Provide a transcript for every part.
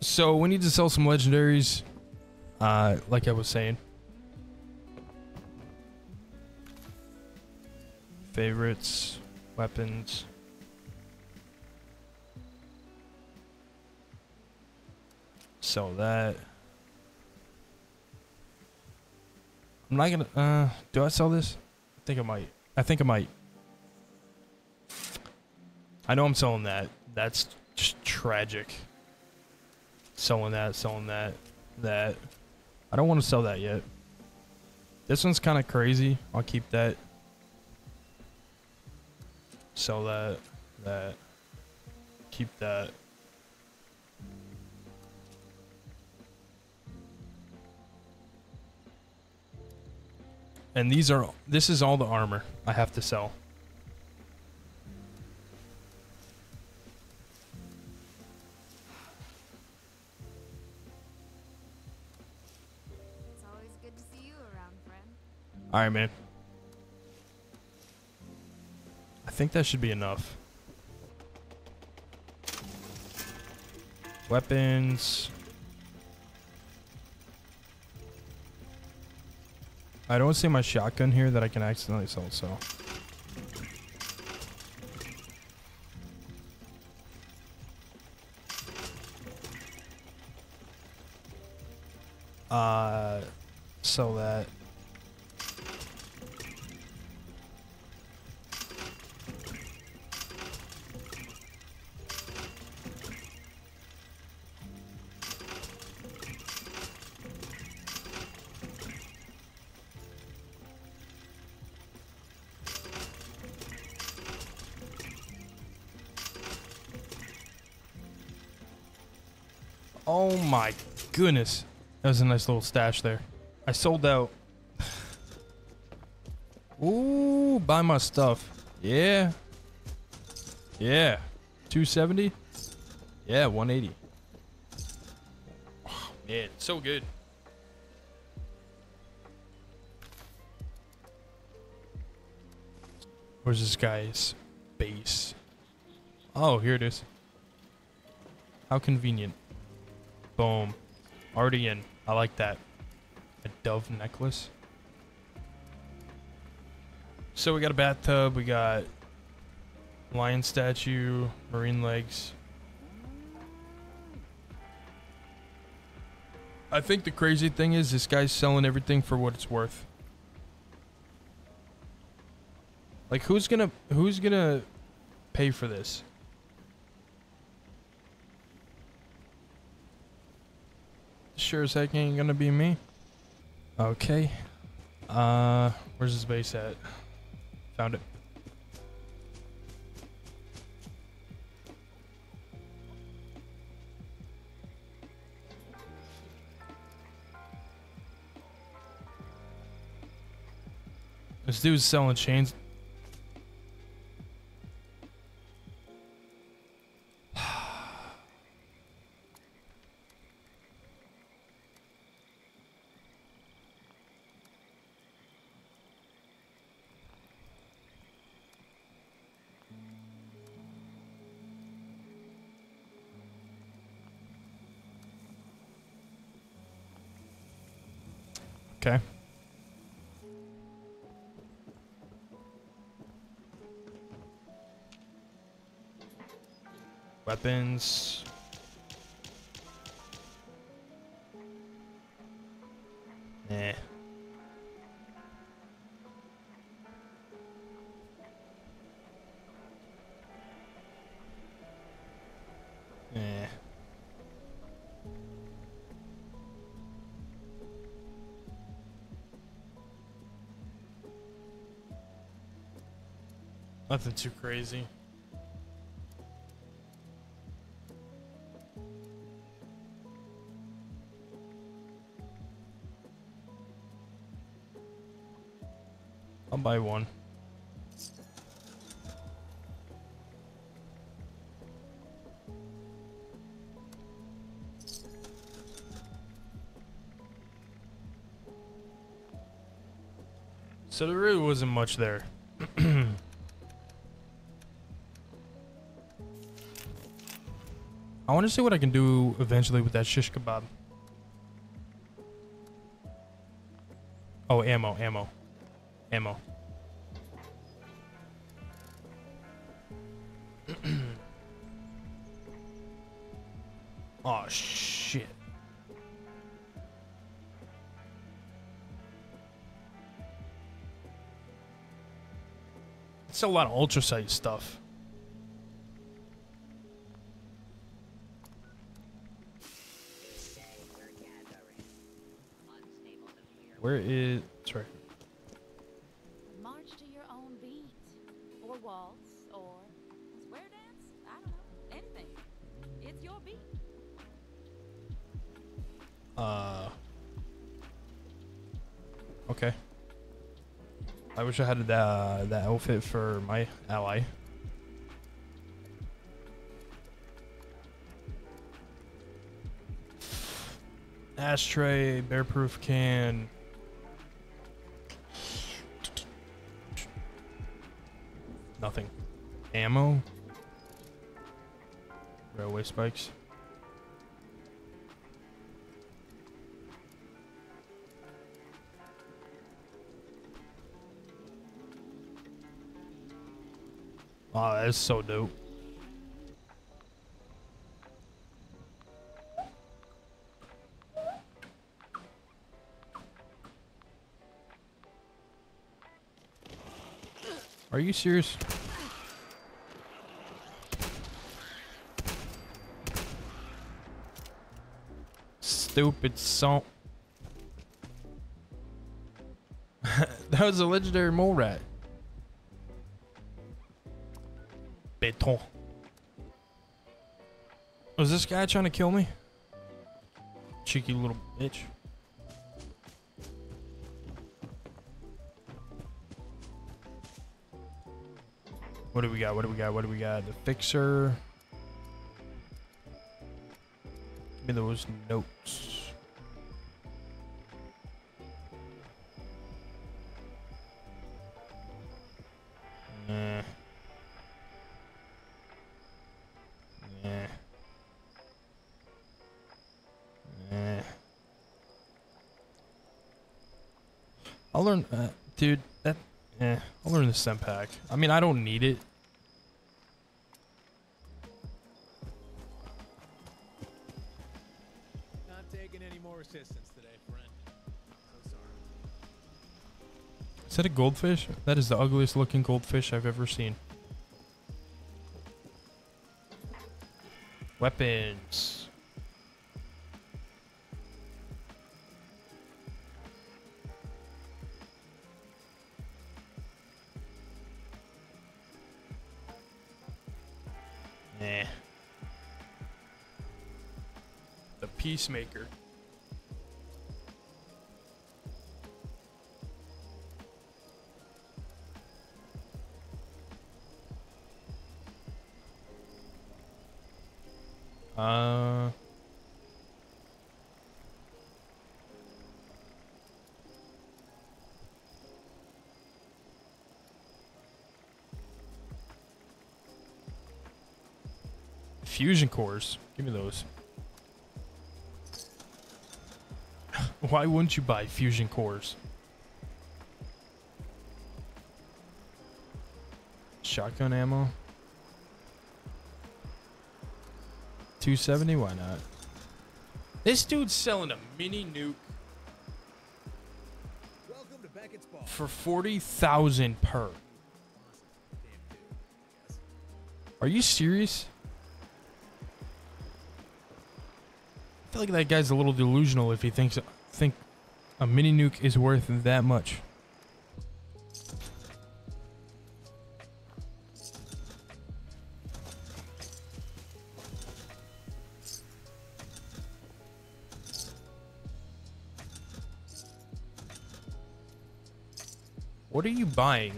So we need to sell some legendaries. Like I was saying. Favorites, weapons. Sell that. I'm not gonna, do I sell this? I think I might. I think I might. I know I'm selling that. That's just tragic. Selling that, that. I don't want to sell that yet. This one's kind of crazy. I'll keep that. Sell that, that. Keep that. And this is all the armor I have to sell. It's always good to see you around, friend. All right, man. I think that should be enough. Weapons. I don't see my shotgun here that I can accidentally sell, so. Sell that. Oh my goodness. That was a nice little stash there. I sold out. Ooh, buy my stuff. Yeah. Yeah. 270? Yeah, 180. Oh, man, so good. Where's this guy's base? Oh, here it is. How convenient. Boom. Already in. I like that. A dove necklace. So we got a bathtub. We got lion statue, marine legs. I think the crazy thing is this guy's selling everything for what it's worth. Like who's gonna pay for this? Sure as heck ain't gonna be me. Okay. Where's his base at? Found it. This dude's selling chains. Okay. Weapons. Nah. Nah. Nothing too crazy. I'll buy one. So there really wasn't much there. I want to see what I can do eventually with that shish kebab. Oh, ammo. Oh, shit. It's a lot of ultrasight stuff. Where is... Sorry. March to your own beat. Or waltz, or square dance. I don't know. Anything. It's your beat. Okay. I wish I had that outfit for my ally. Ashtray, bearproof can. Nothing. Ammo. Railway spikes. Oh, that's so dope. Are you serious? Stupid salt. That was a legendary mole rat. Béton. Was this guy trying to kill me? Cheeky little bitch. What do we got? What do we got? What do we got? The fixer. Give me those notes. Nah. Nah. Nah. I'll learn, dude, that, I'll learn the stem pack. I mean, I don't need it. Not taking any more assistance today, friend. So sorry. Is that a goldfish? That is the ugliest looking goldfish I've ever seen. Weapons. Nah. The Peacemaker. Fusion cores. Give me those. Why wouldn't you buy fusion cores? Shotgun ammo. 270, why not? This dude's selling a mini nuke Welcome to Beckett's Ball. for 40,000 per. Are you serious? I feel like that guy's a little delusional if he think a mini nuke is worth that much. What are you buying?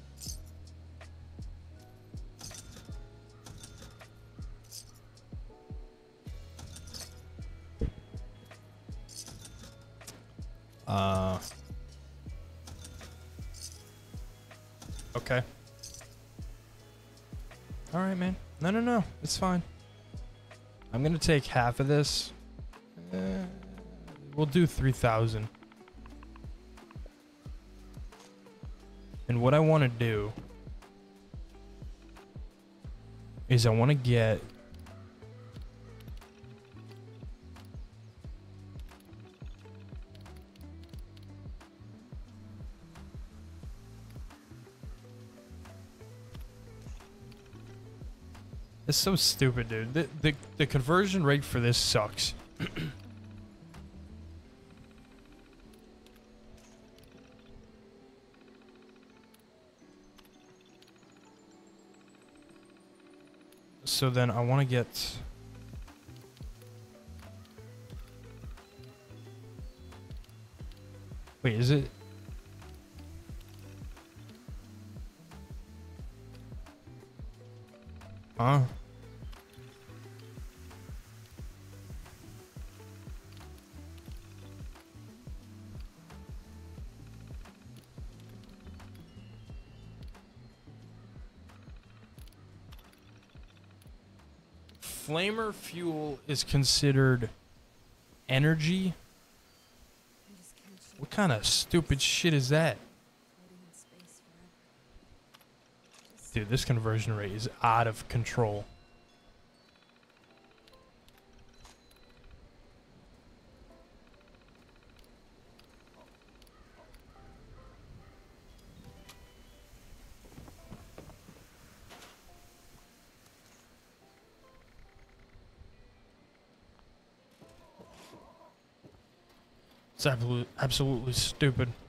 Okay. All right, man. No. It's fine. I'm gonna take half of this. We'll do 3,000. And what I want to do is I want to get it's so stupid, dude. The conversion rate for this sucks. So then I want to get wait, is it huh? Flamer fuel is considered energy? What kind of stupid shit is that? Dude, this conversion rate is out of control. It's absolutely stupid.